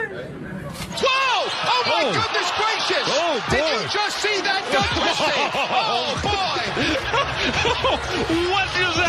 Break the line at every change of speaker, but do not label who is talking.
Whoa! Oh, my goodness gracious!
Oh, boy.
Did you just see that gun twisting? Oh, boy!
What is that?